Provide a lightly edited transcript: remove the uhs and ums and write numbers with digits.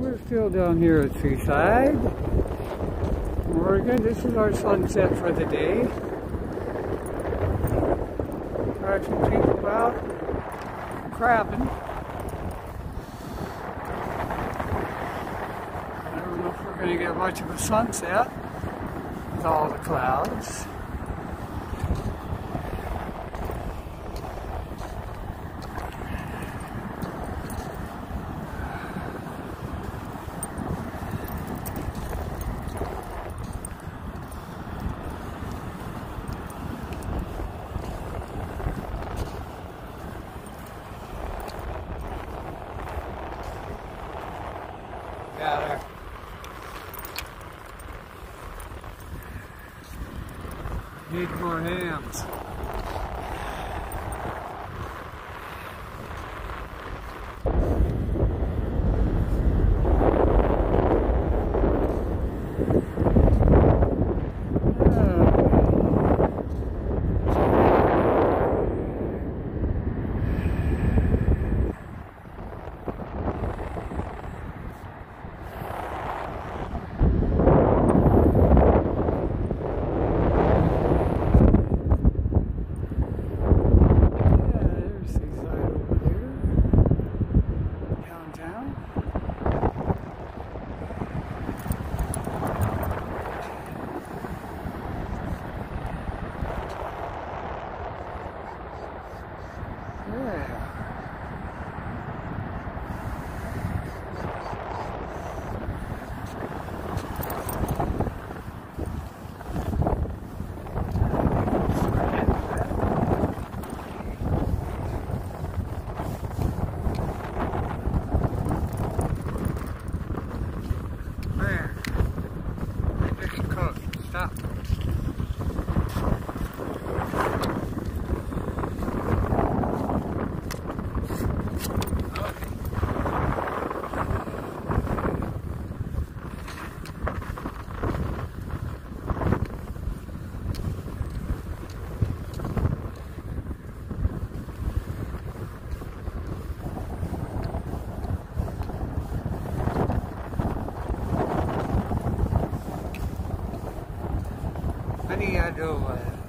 We're still down here at Seaside, Oregon. This is our sunset for the day. There are some people out crabbing. I don't know if we're going to get much of a sunset with all the clouds. Got her. Need more hands. Stop. Any idea